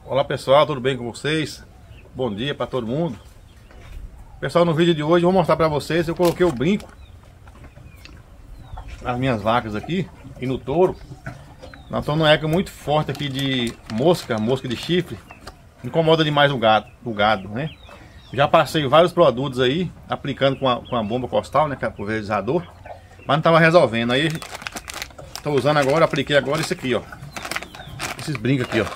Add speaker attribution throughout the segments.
Speaker 1: Olá pessoal, tudo bem com vocês? Bom dia para todo mundo. Pessoal, no vídeo de hoje eu vou mostrar para vocês. Eu coloquei o brinco nas minhas vacas aqui e no touro. Nós estamos numa época muito forte aqui de mosca de chifre. Incomoda demais o gado, né? Já passei vários produtos aí, aplicando com a bomba costal, né, que é pulverizador, mas não estava resolvendo. Aí estou usando agora, apliquei agora isso aqui, ó. Esses brincos aqui, ó.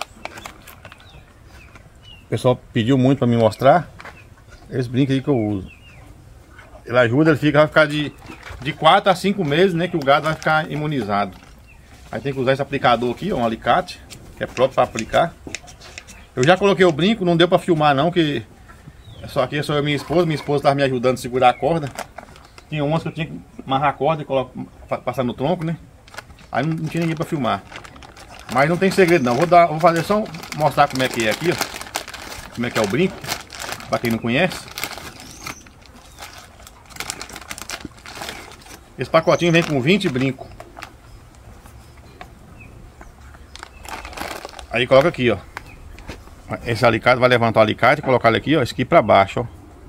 Speaker 1: O pessoal pediu muito para me mostrar. Esse brinco aí que eu uso. Ele ajuda, vai ficar de 4 a 5 meses, né? Que o gado vai ficar imunizado. Aí tem que usar esse aplicador aqui, ó, um alicate, que é próprio para aplicar. Eu já coloquei o brinco, não deu para filmar não, que só aqui sou eu e minha esposa estava me ajudando a segurar a corda. Tinha umas que eu tinha que amarrar a corda e passar no tronco, né? Aí não tinha ninguém para filmar. Mas não tem segredo não, vou fazer só mostrar como é que é aqui, ó. Como é que é o brinco, para quem não conhece. Esse pacotinho vem com 20 brincos. Aí coloca aqui, ó. Esse alicate, vai levantar o alicate e colocar ele aqui, ó, esse aqui para baixo, ó.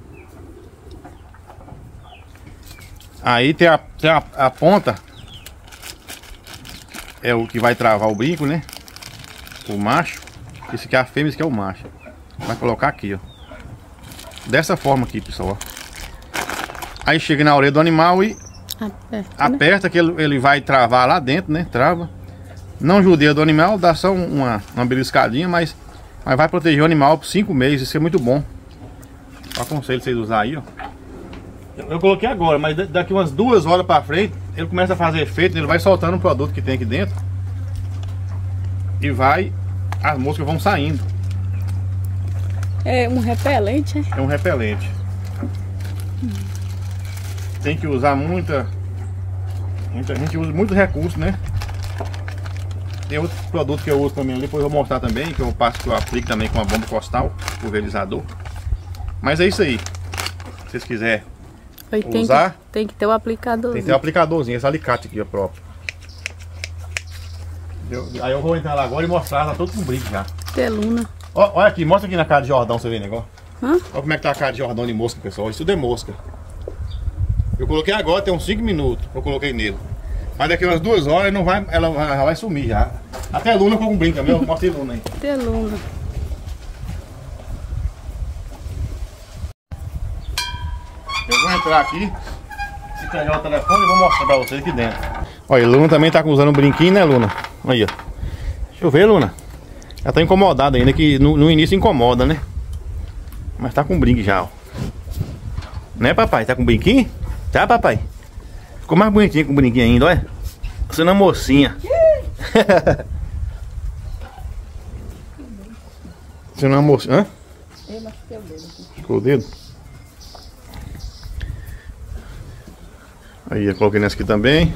Speaker 1: Aí tem a ponta, é o que vai travar o brinco, né? O macho. Esse aqui é a fêmea, esse aqui é o macho. Vai colocar aqui, ó. Dessa forma aqui, pessoal, ó. Aí chega na orelha do animal e aperta, né? Que ele vai travar lá dentro, né? Trava. Não judia do animal, dá só uma beliscadinha, mas vai proteger o animal por 5 meses. Isso é muito bom. Eu aconselho vocês usar aí, ó. Eu coloquei agora, mas daqui umas 2 horas pra frente ele começa a fazer efeito. Ele vai soltando o produto que tem aqui dentro e as moscas vão saindo.
Speaker 2: É um repelente,
Speaker 1: é? É um repelente. Tem que usar muita gente usa muito recurso, né? Tem outro produto que eu uso também ali, depois eu vou mostrar também, que eu aplico também com a bomba costal, pulverizador. Mas é isso aí. Se vocês quiserem usar,
Speaker 2: tem que ter o aplicadorzinho.
Speaker 1: Tem que ter o aplicadorzinho, esse alicate aqui, ó, próprio. Aí eu vou entrar lá agora e mostrar, tá todo com brinco já.
Speaker 2: Teluna.
Speaker 1: Olha aqui, mostra aqui na cara de Jordão, você vê o negócio.
Speaker 2: Olha
Speaker 1: como é que tá a cara de Jordão de mosca, pessoal. Isso tudo é mosca. Eu coloquei agora, tem uns 5 minutos que eu coloquei nele. Mas daqui umas 2 horas ela vai sumir já. Até Luna com um brinco também, eu mostrei Luna aí.
Speaker 2: Teluna.
Speaker 1: Eu vou entrar aqui, se pegar o telefone e vou mostrar pra vocês aqui dentro. Olha, Luna também tá usando um brinquinho, né, Luna? Aí, ó. Deixa eu ver, Luna. Ela tá incomodada ainda, que no início incomoda, né? Mas tá com brinco já, ó. Né, papai? Tá com brinquinho? Tá, papai? Ficou mais bonitinho com o brinquinho ainda, olha. Você não é mocinha. Você não é mocinha? Hã?
Speaker 2: Eu machuquei o dedo.
Speaker 1: Ficou o dedo? Aí, eu coloquei nessa aqui também.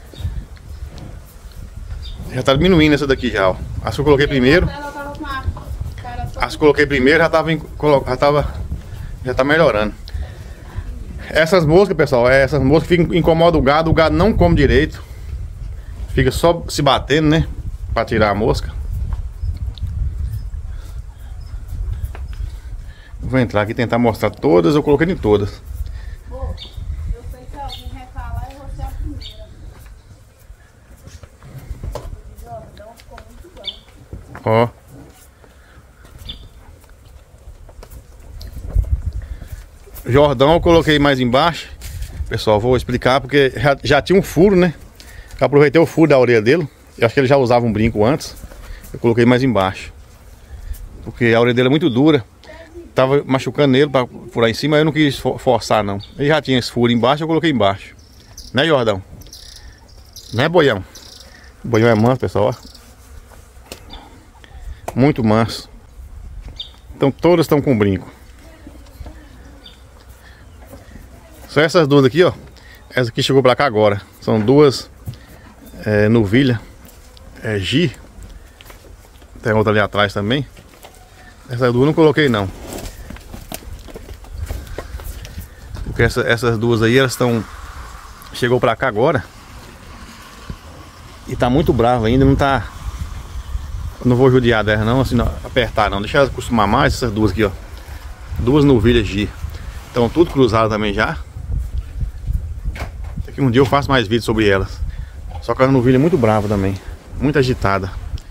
Speaker 1: Já tá diminuindo essa daqui já, ó. As que eu coloquei primeiro. As que eu coloquei primeiro já tá melhorando. Essas moscas, pessoal, essas moscas incomodam o gado não come direito. Fica só se batendo, né? Pra tirar a mosca. Vou entrar aqui e tentar mostrar todas, eu coloquei em todas.
Speaker 2: Eu sei que alguém vai falar e você é a primeira. Jordão ficou muito bom.
Speaker 1: Ó. Jordão eu coloquei mais embaixo. Pessoal, vou explicar porque já tinha um furo, né? Eu aproveitei o furo da orelha dele. Eu acho que ele já usava um brinco antes. Eu coloquei mais embaixo, porque a orelha dele é muito dura. Tava machucando ele para furar em cima. Eu não quis forçar não. Ele já tinha esse furo embaixo, eu coloquei embaixo. Né, Jordão? Né, Boião? O Boião é manso, pessoal, ó. Muito manso. Então todas estão com brinco. Só essas duas aqui, ó. Essa aqui chegou pra cá agora. São duas novilha. Gi. Tem outra ali atrás também. Essas duas eu não coloquei não. Porque essas duas aí, elas estão... Chegou pra cá agora. E tá muito bravo ainda, não tá... Eu não vou judiar dela não, assim, não, apertar não. Deixa ela acostumar mais, essas duas aqui, ó. Duas novilhas de... Estão tudo cruzadas também já. Daqui um dia eu faço mais vídeos sobre elas. Só que a novilha é muito brava também. Muito agitada.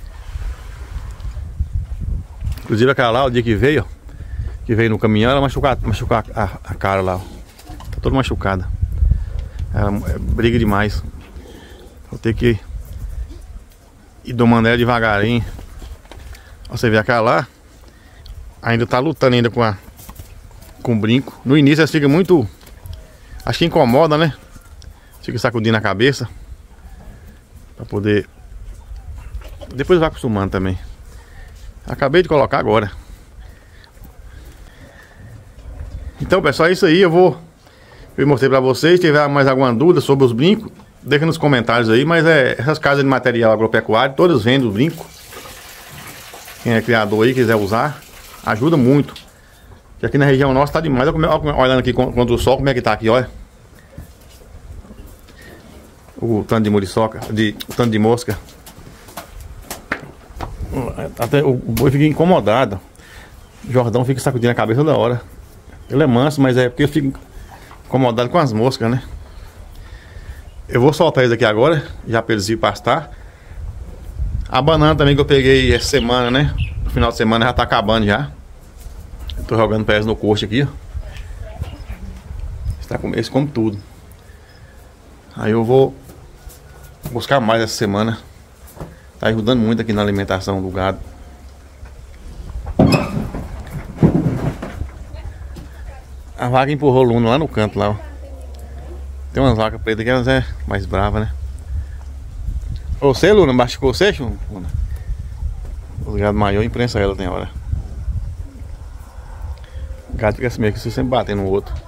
Speaker 1: Inclusive aquela lá, o dia que veio, ó. Que veio no caminhão, ela machucou a cara lá, ó. Tá toda machucada. Ela briga demais. Vou ter que ir domando ela devagarinho. Você vê aquela lá, ainda tá lutando ainda com o brinco. No início ela fica muito... Acho que incomoda, né? Fica sacudindo a cabeça. Pra poder... Depois vai acostumando também. Acabei de colocar agora. Então pessoal, é isso aí. Eu mostrei pra vocês. Se tiver mais alguma dúvida sobre os brincos, deixa nos comentários aí. Mas essas casas de material agropecuário, todas vendem os brincos. Quem é criador aí, quiser usar, ajuda muito. E aqui na região nossa tá demais. Olhando aqui contra o sol, como é que tá aqui, olha. O tanto de muriçoca, o tanto de mosca. Até o boi fica incomodado. O Jordão fica sacudindo a cabeça toda hora. Ele é manso, mas é porque eu fico incomodado com as moscas, né? Eu vou soltar eles aqui agora, já pra eles ir pastar. A banana também que eu peguei essa semana, né? No final de semana já tá acabando já. Eu tô jogando pra eles no coxo aqui, ó. Eles comem tudo. Aí eu vou buscar mais essa semana. Tá ajudando muito aqui na alimentação do gado. A vaca empurrou o Luna lá no canto lá, ó. Tem umas vacas pretas que elas é mais bravas, né? Você, Luna, machucou você, Luna? O gado maior imprensa ela tem hora. O gado fica assim mesmo, que você sempre batendo no outro.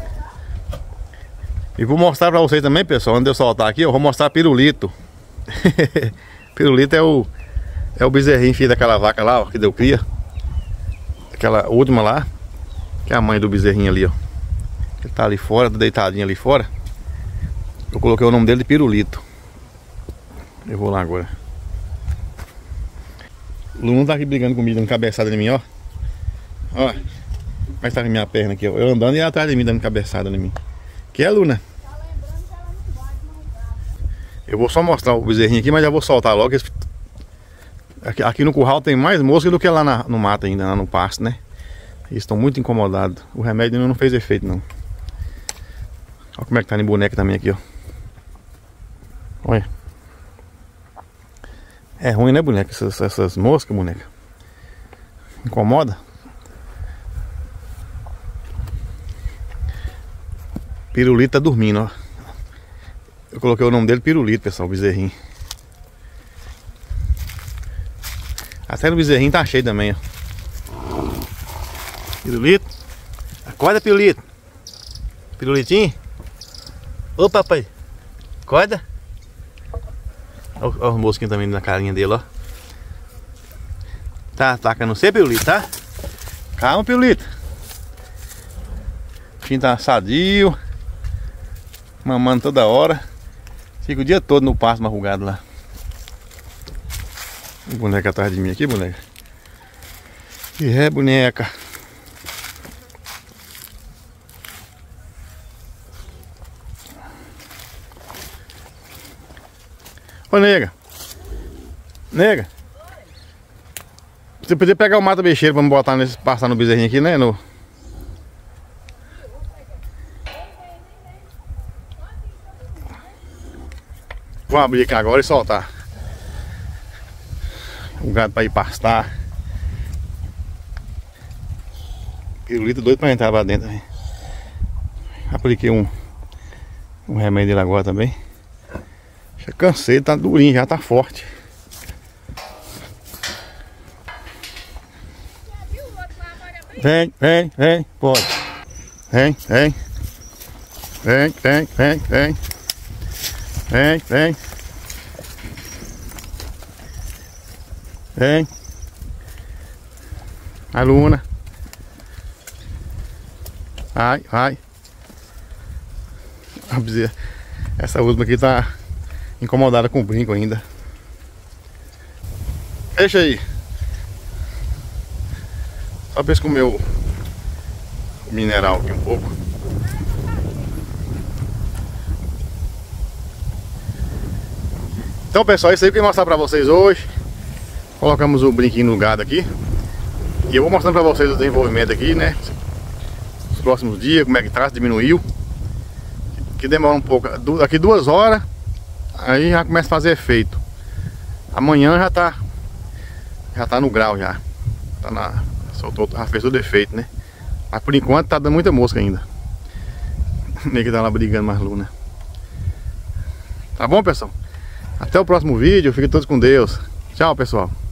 Speaker 1: E vou mostrar pra vocês também, pessoal, antes de eu soltar aqui, eu vou mostrar pirulito. Pirulito é o bezerrinho filho daquela vaca lá, ó, que deu cria. Aquela última lá, que é a mãe do bezerrinho ali, ó. Ele tá ali fora, tá deitadinho ali fora. Eu coloquei o nome dele de Pirulito. Eu vou lá agora. O Luna tá aqui brigando comigo, dando cabeçada em mim, ó. Ó, mas tá na minha perna aqui, ó. Eu andando e atrás de mim, dando cabeçada em mim. Que é, Luna? Eu vou só mostrar o bezerrinho aqui, mas já vou soltar logo. Aqui no curral tem mais mosca do que lá no mato ainda, lá no pasto, né? Eles estão muito incomodados. O remédio ainda não fez efeito, não. Olha como é que tá em boneca também aqui, ó. Olha. É ruim, né, boneca? Essas moscas, boneca. Incomoda. Pirulito tá dormindo, ó. Eu coloquei o nome dele Pirulito, pessoal, o bezerrinho. Até no bezerrinho tá cheio também, ó. Pirulito. Acorda, Pirulito. Pirulitinho. Ô, papai. Acorda. Olha os mosquinhos também na carinha dele, ó. Tá atacando você, Pirulito, tá? Calma, Pirulito. O bichinho tá sadio. Mamando toda hora. Fica o dia todo no pasto marrugado lá. Boneca atrás de mim aqui, boneca. Que é, boneca. Ô, nega. Nega. Você podia pegar o mata-beixeiro pra me botar nesse, passar no bezerrinho aqui, né? Vou abrir aqui agora e soltar o gado para ir pastar. Pirulito doido para entrar lá dentro. Apliquei um remédio dele agora também. Já cansei, tá durinho, já tá forte. Vem, vem, vem, pode. Vem, vem. Vem, vem, vem, vem. Vem, vem. Vem. A Luna. Vai, vai. Essa última aqui tá incomodada com o brinco ainda. Deixa aí. Só pra eles comer o mineral aqui um pouco. Então pessoal, isso aí que eu ia mostrar pra vocês hoje. Colocamos o brinquinho no gado aqui. E eu vou mostrando pra vocês o desenvolvimento aqui, né? Os próximos dias, como é que tá, diminuiu. Que demora um pouco, daqui 2 horas aí já começa a fazer efeito. Amanhã já tá no grau já. Soltou, já fez todo efeito, né? Mas por enquanto tá dando muita mosca ainda. Nem que tá lá brigando mais Luna. Tá bom, pessoal? Até o próximo vídeo, fiquem todos com Deus. Tchau, pessoal.